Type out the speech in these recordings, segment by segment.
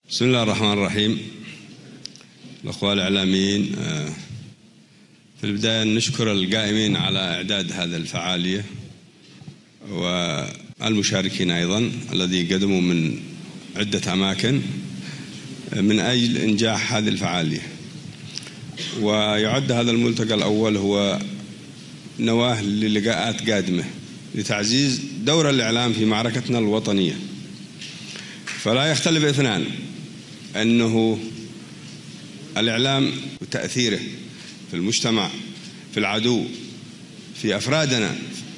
بسم الله الرحمن الرحيم. الأخوة الإعلاميين، في البداية نشكر القائمين على إعداد هذه الفعالية والمشاركين أيضا الذي قدموا من عدة أماكن من أجل إنجاح هذه الفعالية. ويعد هذا الملتقى الأول هو نواة للقاءات قادمة لتعزيز دور الإعلام في معركتنا الوطنية. فلا يختلف اثنان أنه الإعلام وتأثيره في المجتمع، في العدو، في أفرادنا،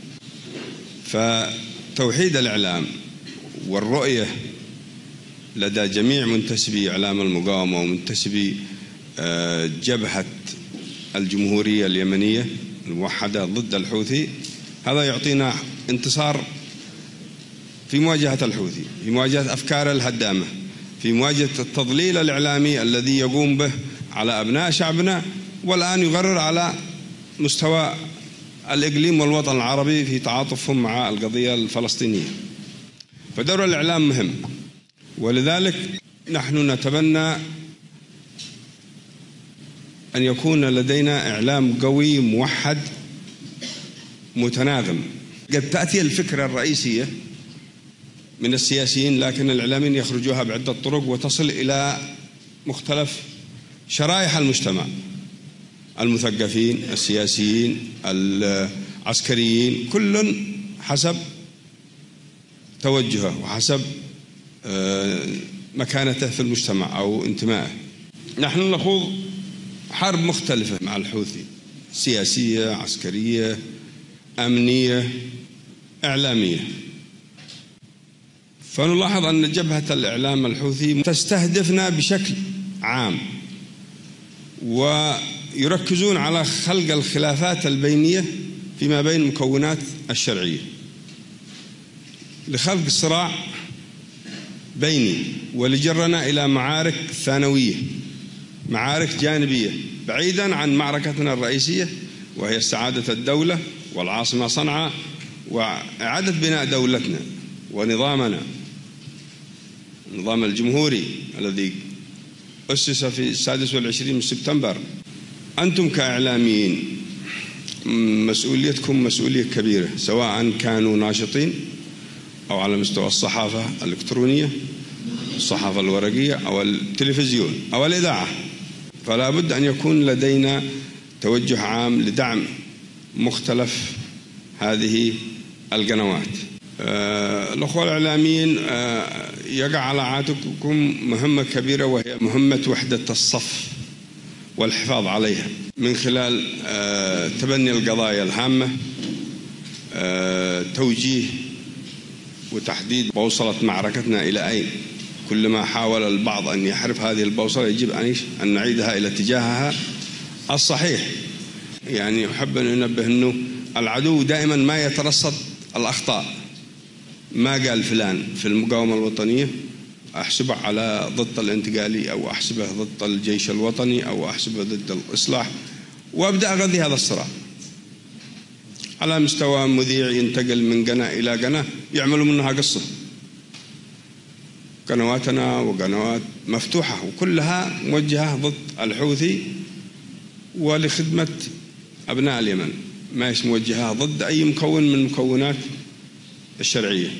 فتوحيد الإعلام والرؤية لدى جميع منتسبي إعلام المقاومة ومنتسبي جبهة الجمهورية اليمنية الموحدة ضد الحوثي، هذا يعطينا انتصار في مواجهة الحوثي، في مواجهة أفكاره الهدامة، في مواجهة التضليل الإعلامي الذي يقوم به على أبناء شعبنا، والآن يغرر على مستوى الإقليم والوطن العربي في تعاطفهم مع القضية الفلسطينية. فدور الإعلام مهم، ولذلك نحن نتبنى أن يكون لدينا إعلام قوي موحد متناغم. قد تأتي الفكرة الرئيسية من السياسيين، لكن الإعلاميين يخرجوها بعدة طرق وتصل إلى مختلف شرائح المجتمع: المثقفين، السياسيين، العسكريين، كل حسب توجهه وحسب مكانته في المجتمع أو انتمائه. نحن نخوض حرب مختلفة مع الحوثي: سياسية، عسكرية، أمنية، إعلامية. فنلاحظ أن جبهة الإعلام الحوثي تستهدفنا بشكل عام، ويركزون على خلق الخلافات البينية فيما بين المكونات الشرعية لخلق صراع بيني، ولجرنا إلى معارك ثانوية، معارك جانبية بعيدا عن معركتنا الرئيسية، وهي استعادة الدولة والعاصمة صنعاء وإعادة بناء دولتنا ونظامنا، النظام الجمهوري الذي أسس في 26 من سبتمبر. أنتم كإعلاميين مسؤوليتكم مسؤولية كبيرة، سواء كانوا ناشطين أو على مستوى الصحافة الإلكترونية، الصحافة الورقية، أو التلفزيون أو الإذاعة. فلا بد أن يكون لدينا توجه عام لدعم مختلف هذه القنوات. الأخوة الإعلاميين، يقع على عاتقكم مهمة كبيرة، وهي مهمة وحدة الصف والحفاظ عليها من خلال تبني القضايا الهامة، توجيه وتحديد بوصلة معركتنا إلى أين. كلما حاول البعض أن يحرف هذه البوصلة يجب أن نعيدها إلى اتجاهها الصحيح. يعني أحب أن أنبه أنه العدو دائما ما يترصد الأخطاء. ما قال فلان في المقاومة الوطنية أحسبه على ضد الانتقالي، أو أحسبه ضد الجيش الوطني، أو أحسبه ضد الإصلاح، وأبدأ أغذي هذا الصراع على مستوى مذيع ينتقل من قناة إلى قناة يعملوا منها قصة. قنواتنا وقنوات مفتوحة وكلها موجهة ضد الحوثي ولخدمة أبناء اليمن، ما موجهة ضد أي مكون من مكونات الشرعية.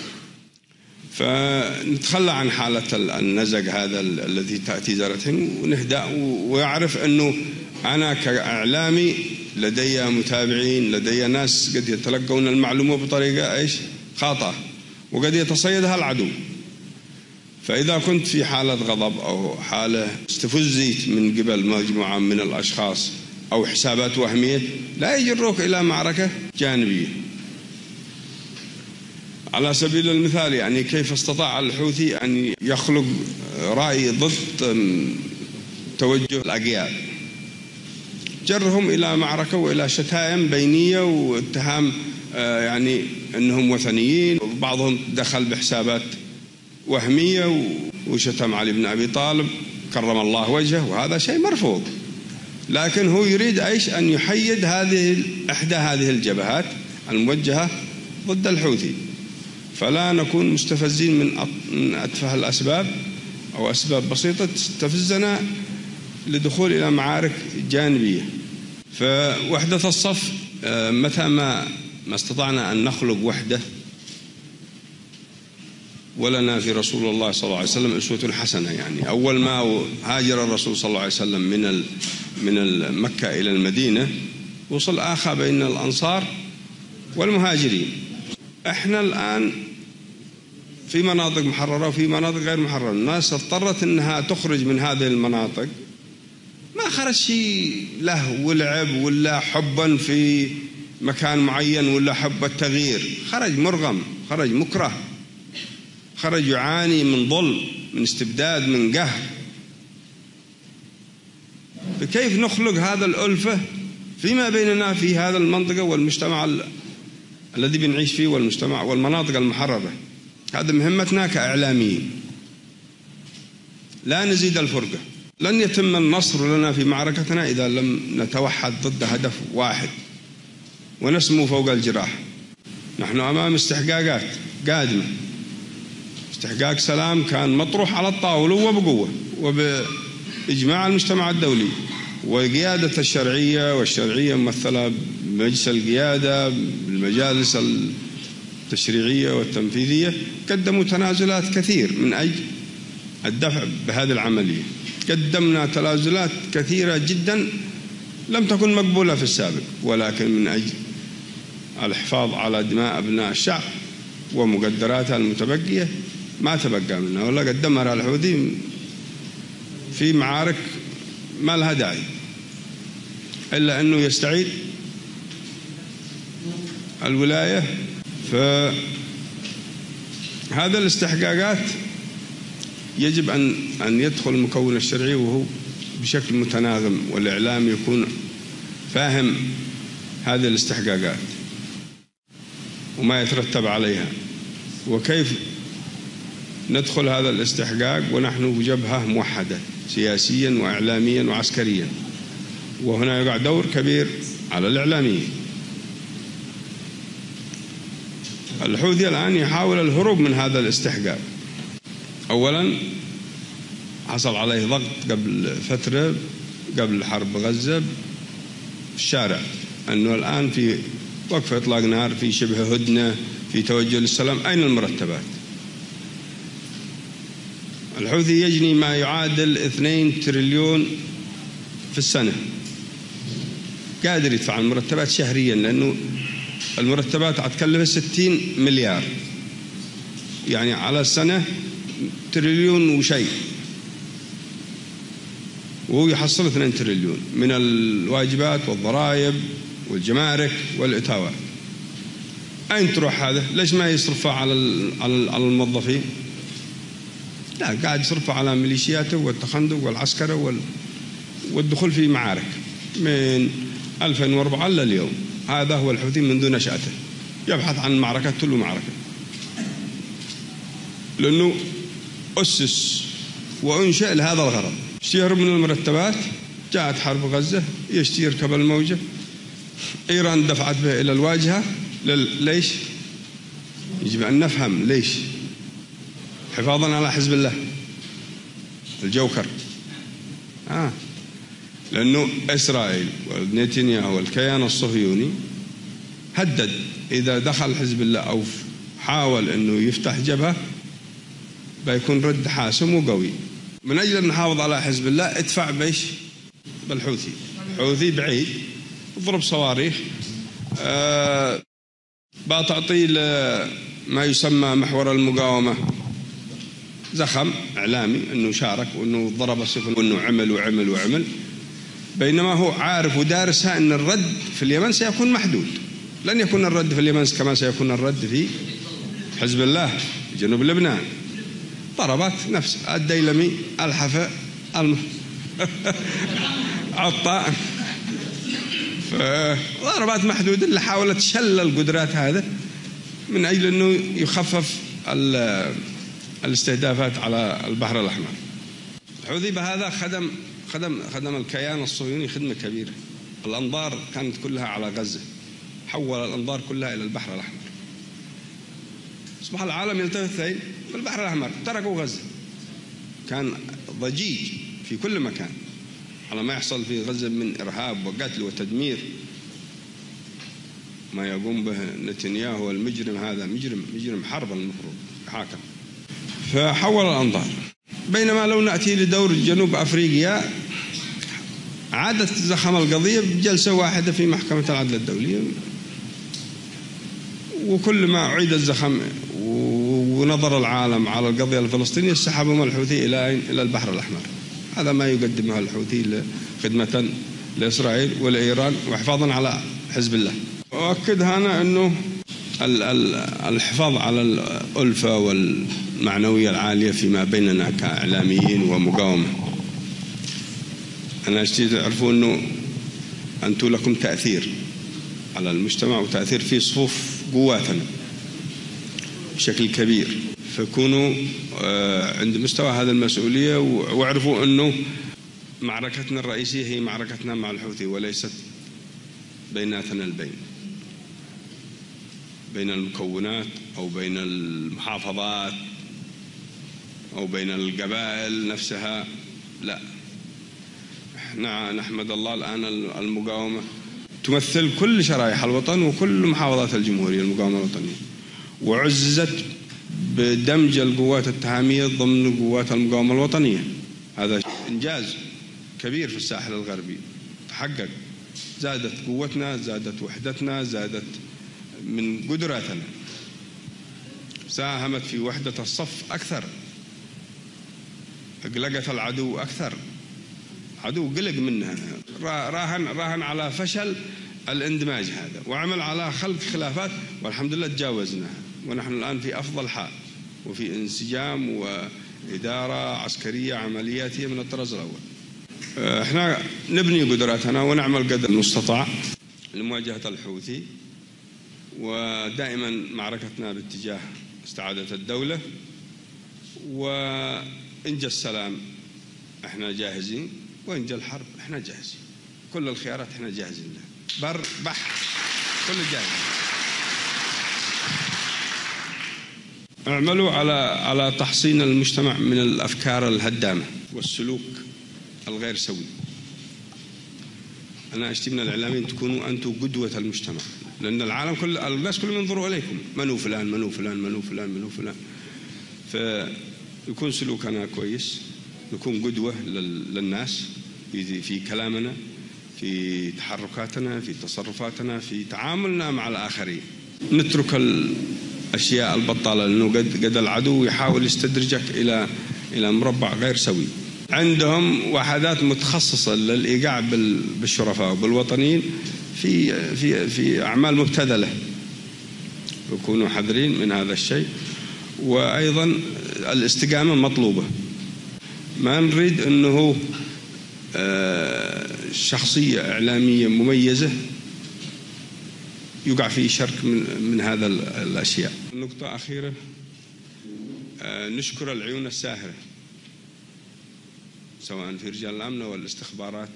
فنتخلى عن حالة النزق هذا الذي تأتي زارتهم، ونهدأ ويعرف أنه أنا كإعلامي لدي متابعين، لدي ناس قد يتلقون المعلومة بطريقة خاطئة، وقد يتصيدها العدو. فإذا كنت في حالة غضب أو حالة استفزيت من قبل مجموعة من الأشخاص أو حسابات وهمية، لا يجروك إلى معركة جانبية. على سبيل المثال، يعني كيف استطاع الحوثي أن يخلق رأي ضد توجه الأقياد؟ جرهم إلى معركة وإلى شتائم بينية واتهام يعني أنهم وثنيين، وبعضهم دخل بحسابات وهمية وشتم علي بن أبي طالب كرم الله وجهه، وهذا شيء مرفوض. لكن هو يريد أن يحيد إحدى هذه الجبهات الموجهة ضد الحوثي. فلا نكون مستفزين من أتفه الأسباب أو أسباب بسيطة تستفزنا لدخول إلى معارك جانبية. فوحدة الصف متى ما استطعنا أن نخلق وحدة، ولنا في رسول الله صلى الله عليه وسلم أسوة حسنة. يعني أول ما هاجر الرسول صلى الله عليه وسلم من مكة إلى المدينة وصل آخى بين الأنصار والمهاجرين. احنا الآن في مناطق محررة وفي مناطق غير محررة. الناس اضطرت أنها تخرج من هذه المناطق، ما خرج شيء له ولعب ولا حبا في مكان معين ولا حب التغيير، خرج مرغم، خرج مكره، خرج يعاني من ظلم، من استبداد، من قهر. فكيف نخلق هذا الألفة فيما بيننا في هذا المنطقة والمجتمع الذي بنعيش فيه والمجتمع والمناطق المحررة؟ هذا مهمتنا كإعلاميين. لا نزيد الفرقة. لن يتم النصر لنا في معركتنا إذا لم نتوحد ضد هدف واحد ونسمو فوق الجراح. نحن أمام استحقاقات قادمة، استحقاق سلام كان مطروح على الطاولة وبقوة وبإجماع المجتمع الدولي، وقيادة الشرعية ممثلة بمجلس القيادة، بالمجالس التشريعية والتنفيذية، قدموا تنازلات كثير من أجل الدفع بهذه العملية. قدمنا تنازلات كثيرة جدا لم تكن مقبولة في السابق، ولكن من أجل الحفاظ على دماء أبناء الشعب ومقدراتها المتبقية ما تبقى منها، ولا قدمها الحوثي في معارك ما لها داعي إلا أنه يستعيد الولاية. فهذا الاستحقاقات يجب أن يدخل المكون الشرعي وهو بشكل متناغم، والإعلام يكون فاهم هذه الاستحقاقات وما يترتب عليها، وكيف ندخل هذا الاستحقاق ونحن جبهة موحدة سياسيا وإعلاميا وعسكريا. وهنا يقع دور كبير على الإعلاميين. الحوثي الآن يحاول الهروب من هذا الاستحقاق. أولا حصل عليه ضغط قبل فترة، قبل حرب غزة، في الشارع، أنه الآن في وقف إطلاق نار، في شبه هدنة، في توجه للسلام. أين المرتبات؟ الحوثي يجني ما يعادل 2 تريليون في السنة، قادر يدفع المرتبات شهريا، لأنه المرتبات هتكلف 60 مليار، يعني على السنة تريليون وشيء، وهو يحصل 2 تريليون من الواجبات والضرائب والجمارك والإتاوات. أين تروح هذا؟ ليش ما يصرفها على الموظفين؟ لا، قاعد يصرفها على ميليشياته والتخندق والعسكرة والدخول في معارك من 2004 لليوم. هذا هو الحوثي منذ نشأته، يبحث عن معركة تلو معركة، لأنه أسس وأنشأ لهذا الغرض. يهرب من المرتبات، جاءت حرب غزة، يركب الموجة، إيران دفعت به إلى الواجهة. ليش؟ يجب أن نفهم ليش. حفاظا على حزب الله الجوكر. لأنه إسرائيل ونتنياهو والكيان الصهيوني هدد إذا دخل حزب الله أو حاول أنه يفتح جبهة بيكون رد حاسم وقوي. من أجل أن نحافظ على حزب الله ادفع بيش بالحوثي. الحوثي بعيد، اضرب صواريخ، بتعطي ما يسمى محور المقاومة زخم إعلامي أنه شارك وأنه ضرب السفن وأنه عمل وعمل وعمل، بينما هو عارف ودارسها أن الرد في اليمن سيكون محدود. لن يكون الرد في اليمن كما سيكون الرد في حزب الله في جنوب لبنان. ضربات نفس الديلمي، الحفا، عطاء، ضربات محدودة اللي حاولت شل القدرات هذا من أجل أنه يخفف الاستهدافات على البحر الأحمر. الحوثي بهذا خدم الكيان الصهيوني خدمة كبيرة. الأنظار كانت كلها على غزة، حول الأنظار كلها إلى البحر الأحمر. أصبح العالم يلتفت في البحر الأحمر، تركوا غزة. كان ضجيج في كل مكان على ما يحصل في غزة من إرهاب وقتل وتدمير. ما يقوم به نتنياهو المجرم هذا مجرم حرب المفروض حاكم. فحول الأنظار. بينما لو نأتي لدور جنوب أفريقيا عادت زخم القضية بجلسة واحدة في محكمة العدل الدولية، وكل ما أعيد الزخم ونظر العالم على القضية الفلسطينية سحبهم الحوثي إلى البحر الأحمر. هذا ما يقدمه الحوثي خدمة لإسرائيل ولإيران وحفاظا على حزب الله. وأكد هنا أنه الحفاظ على الألفة والمعنوية العالية فيما بيننا كإعلاميين ومقاومة. أنا أشتي تعرفوا أنه أنتم لكم تأثير على المجتمع وتأثير في صفوف قواتنا بشكل كبير، فكونوا عند مستوى هذا المسؤولية واعرفوا أنه معركتنا الرئيسية هي معركتنا مع الحوثي وليست بيناتنا بين المكونات أو بين المحافظات أو بين القبائل نفسها. لا، احنا نحمد الله الآن المقاومة تمثل كل شرائح الوطن وكل محافظات الجمهورية المقاومة الوطنية، وعززت بدمج القوات التهامية ضمن قوات المقاومة الوطنية. هذا إنجاز كبير في الساحل الغربي تحقق. زادت قوتنا، زادت وحدتنا، زادت من قدراتنا، ساهمت في وحدة الصف أكثر، أقلقت العدو أكثر. عدو قلق منها، راهن على فشل الاندماج هذا وعمل على خلق خلافات، والحمد لله تجاوزناها ونحن الآن في أفضل حال وفي انسجام وإدارة عسكرية عملياتية من الطراز الأول. احنا نبني قدراتنا ونعمل قدر المستطاع لمواجهة الحوثي، ودائما معركتنا باتجاه استعادة الدولة وإن جاء السلام احنا جاهزين، وإن جاء الحرب احنا جاهزين. كل الخيارات احنا جاهزين لها، بر بحر كل جاهز. اعملوا على تحصين المجتمع من الأفكار الهدامة والسلوك الغير سوي. أنا أشتي من الإعلاميين تكونوا أنتم قدوة المجتمع، لأن العالم الناس كلهم ينظروا إليكم، منو فلان منو فلان منو فلان منو فلان. فيكون سلوكنا كويس، نكون قدوة للناس في كلامنا، في تحركاتنا، في تصرفاتنا، في تعاملنا مع الآخرين. نترك الأشياء البطالة، لأنه قد العدو يحاول يستدرجك إلى مربع غير سوي. عندهم وحدات متخصصة للإيقاع بالشرفاء وبالوطنيين في أعمال مبتذلة، يكونوا حذرين من هذا الشيء. وأيضا الاستقامة مطلوبة. ما نريد أنه شخصية إعلامية مميزة يقع في شرك من هذا الأشياء. نقطة أخيرة، نشكر العيون الساهرة سواء في رجال الأمن والاستخبارات.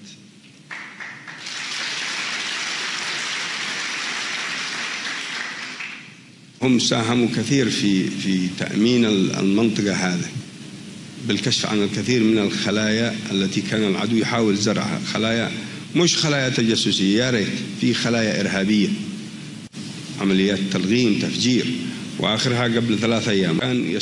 هم ساهموا كثير في تأمين المنطقة هذه بالكشف عن الكثير من الخلايا التي كان العدو يحاول زرعها. خلايا مش خلايا تجسسية، يا ريت في خلايا إرهابية، عمليات تلغيم تفجير، وآخرها قبل 3 أيام كان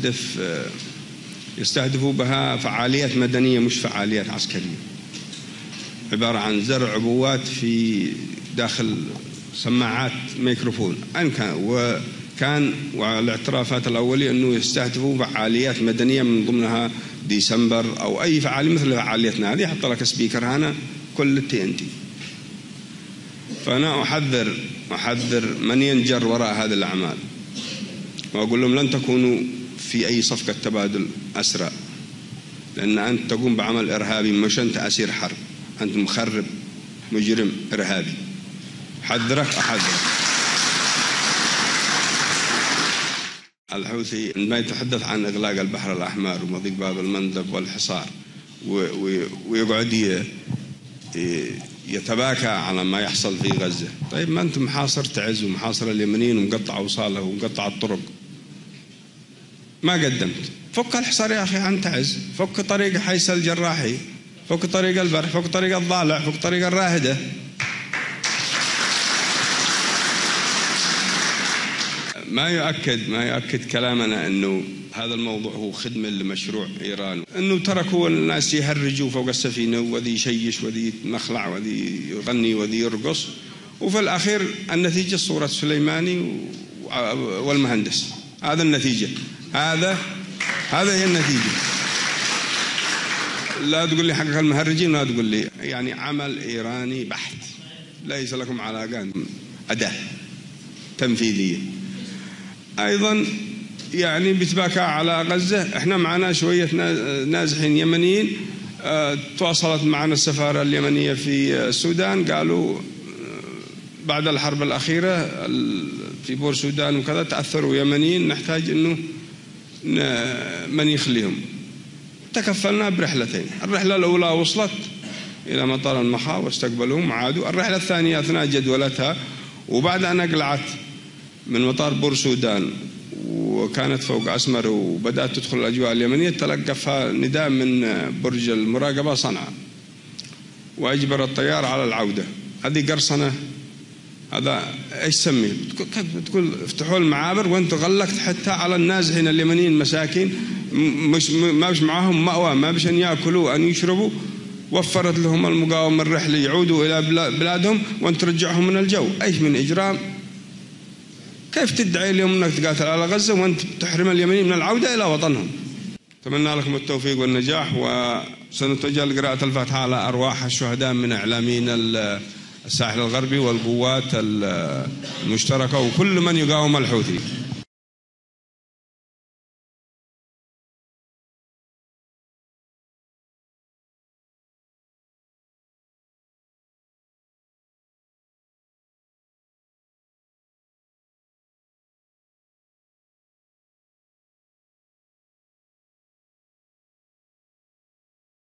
يستهدفوا بها فعاليات مدنية مش فعاليات عسكرية، عبارة عن زرع عبوات في داخل سماعات ميكروفون. وكان والاعترافات الأولية أنه يستهدفوا فعاليات مدنية من ضمنها ديسمبر أو أي فعالية مثل فعاليتنا هذه، حط لك سبيكر هنا كل TNT. فأنا أحذر من ينجر وراء هذه الأعمال، وأقول لهم لن تكونوا في أي صفقة تبادل أسرى، لأن أنت تقوم بعمل إرهابي، مش أنت أسير حرب، أنت مخرب مجرم إرهابي. أحذرك. الحوثي عندما يتحدث عن إغلاق البحر الأحمر ومضيق باب المندب والحصار ويقعد يتباكى على ما يحصل في غزة. طيب ما أنت محاصر تعز ومحاصر اليمنيين ومقطع أوصاله ومقطع الطرق، ما قدمت. فك الحصار يا أخي عن تعز، فك طريق حيس الجراحي، فك طريق البرح، فك طريق الضالع، فك طريق الراهدة. ما يؤكد كلامنا أنه هذا الموضوع هو خدمة لمشروع إيران، أنه تركوا الناس يهرجوا فوق السفينة وذي يشيش وذي يمخلع وذي يغني وذي يرقص، وفي الأخير النتيجة صورة سليماني والمهندس. هذا النتيجة، هذا هي النتيجة. لا تقول لي حق المهرجين، لا تقول لي، يعني عمل إيراني بحت، ليس لكم علاقة، أداة تنفيذية. أيضا يعني بتباكى على غزة، احنا معنا شوية نازحين يمنيين، تواصلت معنا السفارة اليمنية في السودان، قالوا بعد الحرب الأخيرة في بور السودان وكذا تأثروا يمنيين، نحتاج أنه من يخليهم. تكفلنا برحلتين، الرحلة الأولى وصلت إلى مطار المخا واستقبلوهم وعادوا، الرحلة الثانية أثناء جدولتها وبعد أن أقلعت من مطار بور السودان وكانت فوق أسمر وبدأت تدخل الأجواء اليمنية، تلقفها نداء من برج المراقبة صنعاء وأجبر الطيار على العودة. هذه قرصنة، هذا ايش تسميه؟ تقول افتحوا المعابر وانت غلقت حتى على النازحين اليمنيين مساكين، ما بش معاهم مأوى، ما بش ان ياكلوا ان يشربوا، وفرت لهم المقاومة الرحلة يعودوا الى بلادهم وانت ترجعهم من الجو. ايش من اجرام؟ كيف تدعي اليوم انك تقاتل على غزة وانت تحرم اليمنيين من العودة الى وطنهم؟ اتمنى لكم التوفيق والنجاح، وسنتوجه قراءة الفاتحة على ارواح الشهداء من اعلاميين الساحل الغربي والقوات المشتركة وكل من يقاوم الحوثي.